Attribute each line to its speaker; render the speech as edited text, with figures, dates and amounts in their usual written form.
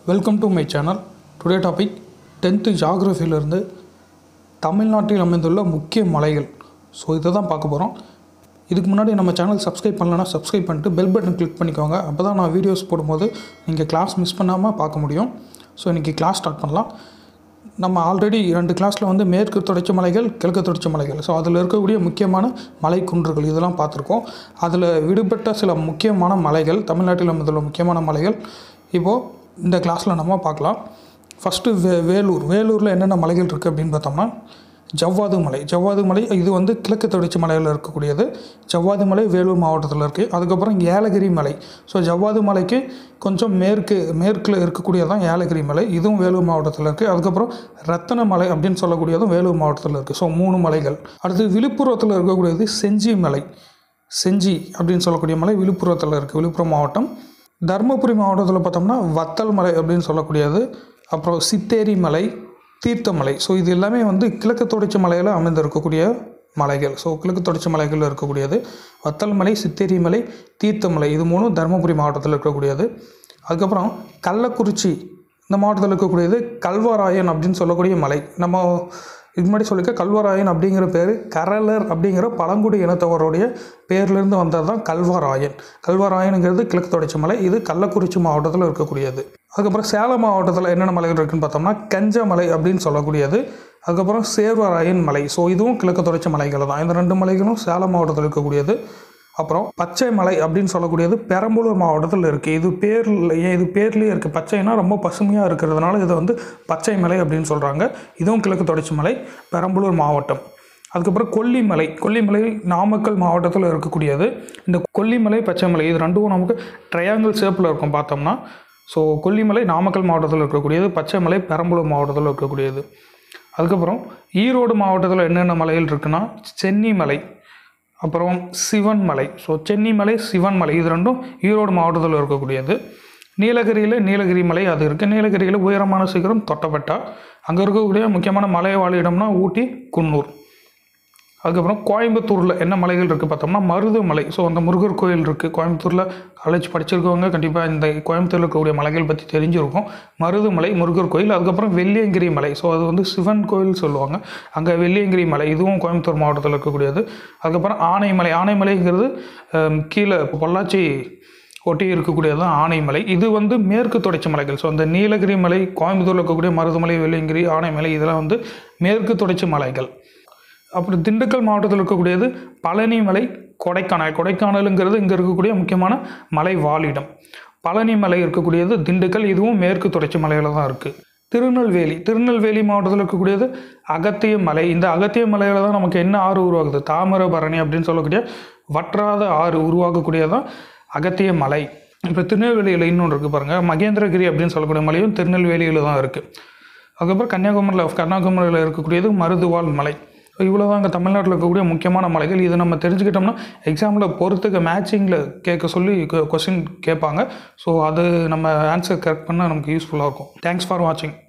Speaker 1: Welcome to my channel. Today topic 10th ஜியாகிரஃபியிலிருந்து தமிழ்நாட்டில் அமைந்துள்ள முக்கிய மலைகள். ஸோ இதை தான் பார்க்க போகிறோம். இதுக்கு முன்னாடி நம்ம சேனல் சப்ஸ்கிரைப் பண்ணலன்னா சப்ஸ்கிரைப் பண்ணிட்டு பெல் பட்டன் கிளிக் பண்ணிக்கோங்க. அப்போ தான் நான் வீடியோஸ் போடும்போது நீங்கள் கிளாஸ் மிஸ் பண்ணாமல் பார்க்க முடியும். ஸோ இன்றைக்கி கிளாஸ் ஸ்டார்ட் பண்ணலாம். நம்ம ஆல்ரெடி 2 கிளாஸில் வந்து மேற்கு தொடர்ச்சி மலைகள், கிழக்கு தொடர்ச்சி மலைகள், ஸோ அதில் இருக்கக்கூடிய முக்கியமான மலை குன்றுகள் இதெல்லாம் பார்த்துருக்கோம். அதில் விடுபட்ட சில முக்கியமான மலைகள், தமிழ்நாட்டில் அமைந்துள்ள முக்கியமான மலைகள் இப்போது இந்த கிளாஸில் நம்ம பார்க்கலாம். ஃபஸ்ட்டு வேலூரில் என்னென்ன மலைகள் இருக்குது அப்படின்னு பார்த்தோம்னா, ஜவ்வாது மலை இது வந்து கிழக்கு தொடர்ச்சி மலையில் இருக்கக்கூடியது. ஜவ்வாது மலை வேலூர் மாவட்டத்தில் இருக்குது. அதுக்கப்புறம் ஏலகிரி மலை. ஸோ ஜவ்வாது மலைக்கு கொஞ்சம் மேற்கில் இருக்கக்கூடியதான் ஏலகிரி மலை, இதுவும் வேலூர் மாவட்டத்தில் இருக்குது. அதுக்கப்புறம் ரத்தன மலை அப்படின்னு சொல்லக்கூடியதும் வேலூர் மாவட்டத்தில் இருக்குது. ஸோ 3 மலைகள். அடுத்து விழுப்புரத்தில் இருக்கக்கூடியது செஞ்சி அப்படின்னு சொல்லக்கூடிய மலை விழுப்புரத்தில் இருக்குது, விழுப்புரம் மாவட்டம். தருமபுரி மாவட்டத்தில் பார்த்தோம்னா வத்தல் மலை அப்படின்னு சொல்லக்கூடியது, அப்புறம் சித்தேரி மலை, தீர்த்தமலை. ஸோ இது எல்லாமே வந்து கிழக்கு தொடர்ச்சி மலையில் அமைந்திருக்கக்கூடிய மலைகள். ஸோ கிழக்கு தொடர்ச்சி மலைகளில் இருக்கக்கூடியது வத்தல் மலை, சித்தேரி மலை, தீர்த்தமலை, இது 3 தருமபுரி மாவட்டத்தில் இருக்கக்கூடியது. அதுக்கப்புறம் கள்ளக்குறிச்சி இந்த மாவட்டத்தில் இருக்கக்கூடியது கல்வராயன் அப்படின்னு சொல்லக்கூடிய மலை. நம்ம இது முன்னாடி சொல்லிக்க கல்வராயன் அப்படிங்கிற பேர் கரலர் அப்படிங்கிற பழங்குடி இனத்தவருடைய பேர்லேருந்து வந்தது தான் கல்வராயனுங்கிறது கிழக்கு தொடர்ச்சி மலை. இது கள்ளக்குறிச்சி மாவட்டத்தில் இருக்கக்கூடியது. அதுக்கப்புறம் சேலம் மாவட்டத்தில் என்னென்ன மலைகள் இருக்குதுன்னு பார்த்தோம்னா கஞ்சமலை அப்படின்னு சொல்லக்கூடியது, அதுக்கப்புறம் சேர்வராயன் மலை. ஸோ இதுவும் கிழக்கு தொடர்ச்சி மலைகள் தான். இந்த 2 மலைகளும் சேலம் மாவட்டத்தில் இருக்கக்கூடியது. அப்புறம் பச்சை மலை அப்படின்னு சொல்லக்கூடியது பெரம்பலூர் மாவட்டத்தில் இருக்குது. இது பேர்லேயே இருக்குது. பச்சைனா ரொம்ப பசுமையாக இருக்கிறதுனால இதை வந்து பச்சை மலை அப்படின்னு சொல்கிறாங்க. இதுவும் கிழக்கு தொடர்ச்சி மலை, பெரம்பலூர் மாவட்டம். அதுக்கப்புறம் கொல்லிமலை நாமக்கல் மாவட்டத்தில் இருக்கக்கூடியது. இந்த கொல்லிமலை, பச்சை மலை இது ரெண்டும் நமக்கு ட்ரையாங்கிள் ஷேப்பில் இருக்கும் பார்த்தோம்னா. ஸோ கொல்லிமலை நாமக்கல் மாவட்டத்தில் இருக்கக்கூடியது, பச்சை மலை பெரம்பலூர் மாவட்டத்தில் இருக்கக்கூடியது. அதுக்கப்புறம் ஈரோடு மாவட்டத்தில் என்னென்ன மலைகள் இருக்குன்னா சென்னி மலை, அப்புறம் சிவன் மலை. ஸோ சென்னி மலை, சிவன் மலை இது ரெண்டும் ஈரோடு மாவட்டத்தில் இருக்கக்கூடியது. நீலகிரி மலை அது இருக்குது. நீலகிரியில் உயரமான சிகரம் தொட்டபெட்டா. அங்கே இருக்கக்கூடிய முக்கியமான மலை வாழிடம்னா ஊட்டி, குன்னூர். அதுக்கப்புறம் கோயம்புத்தூரில் என்ன மலைகள் இருக்குது பார்த்தோம்னா மருதமலை. ஸோ அந்த முருகர் கோயில் இருக்குது கோயம்புத்தூரில். காலேஜ் படிச்சிருக்கவங்க கண்டிப்பாக இந்த கோயம்புத்தூரில் இருக்கக்கூடிய மலைகள் பற்றி தெரிஞ்சிருக்கும். மருதமலை முருகர் கோயில். அதுக்கப்புறம் வெள்ளியங்கிரி மலை. ஸோ அது வந்து சிவன் கோயில் சொல்லுவாங்க. அங்கே வெள்ளியங்கிரி மலை இதுவும் கோயம்புத்தூர் மாவட்டத்தில் இருக்கக்கூடியது. அதுக்கப்புறம் ஆனைமலைங்கிறது கீழே பொள்ளாச்சி ஒட்டி இருக்கக்கூடியது தான் ஆனைமலை. இது வந்து மேற்கு தொடர்ச்சி மலைகள். ஸோ அந்த நீலகிரி மலை, கோயம்புத்தூரில் இருக்கக்கூடிய மருதமலை, வெள்ளியங்கிரி, ஆனைமலை இதெல்லாம் வந்து மேற்கு தொடர்ச்சி மலைகள். அப்புறம் திண்டுக்கல் மாவட்டத்தில் இருக்கக்கூடியது பழனி மலை, கொடைக்கானலுங்கிறது இங்கே இருக்கக்கூடிய முக்கியமான மலை வாழிடம். பழனி மலை இருக்கக்கூடியது திண்டுக்கல், இதுவும் மேற்கு தொடர்ச்சி மலையில் தான் இருக்குது. திருநெல்வேலி மாவட்டத்தில் இருக்கக்கூடியது அகத்திய மலை. இந்த அகத்திய மலையில் தான் நமக்கு என்ன ஆறு உருவாகுது, தாமிரபரணி அப்படின்னு சொல்லக்கூடிய வற்றாத ஆறு உருவாகக்கூடியதான் அகத்திய மலை. இப்போ திருநெல்வேலியில் இன்னொன்று இருக்குது பாருங்கள், மகேந்திரகிரி அப்படின்னு சொல்லக்கூடிய மலையும் திருநெல்வேலியில் தான் இருக்குது. அதுக்கப்புறம் கன்னியாகுமரியில் இருக்கக்கூடியது மருதுவால் மலை. இவ்வளோ தான் அங்கே தமிழ்நாட்டில் இருக்கக்கூடிய முக்கியமான மலைகள். இதை நம்ம தெரிஞ்சுக்கிட்டோம்னா எக்ஸாமில் பொறுத்துக்க மேட்சிங்கில் கேட்க சொல்லி கொஸ்டின் கேட்பாங்க. ஸோ அது நம்ம ஆன்சர் கரெக்ட் பண்ணால் நமக்கு யூஸ்ஃபுல்லாக இருக்கும். தேங்க்ஸ் ஃபார் வாட்சிங்.